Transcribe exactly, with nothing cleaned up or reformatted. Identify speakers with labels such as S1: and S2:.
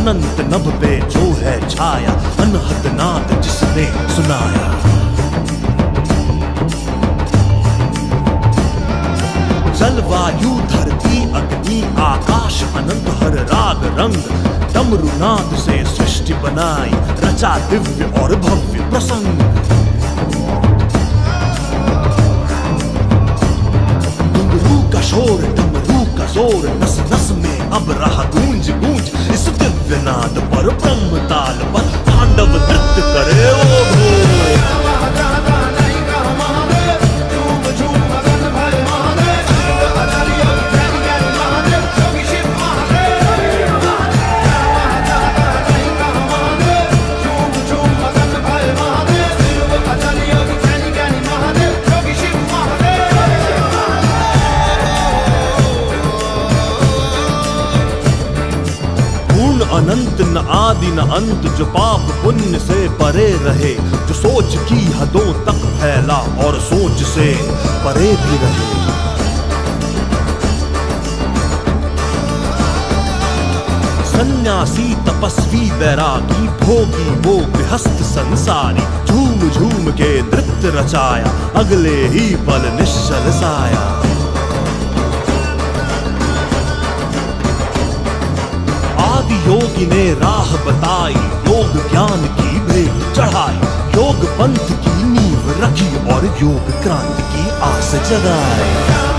S1: अनंत नभ पे जो है छाया, अनहद नाद जिसने सुनाया। जल वायु धरती अग्नि आकाश अनंत हर राग रंग, डमरू नाद से सृष्टि बनाई, रचा दिव्य और भव्य प्रसंग। घुंघरू का शोर डमरू का जोर, नस नस में अब रहा गूंज गूंज, इस दिव्य नाद पर ब्रह्म ताल पर तांडव नृत्य करे ओ भोर। अनंत न आदि न अंत, जो पाप पुण्य से परे रहे, जो सोच की हदों तक फैला और सोच से परे भी रहे। सन्यासी तपस्वी बैरागी भोगी वो गृहस्थ संसारी, झूम झूम के नृत्य रचाया, अगले ही पल निश्चल साया। योगी ने राह बताई, योग ज्ञान की भेंट चढ़ाई, योग पंथ की नींव रखी और योग क्रांति की आस जगाई।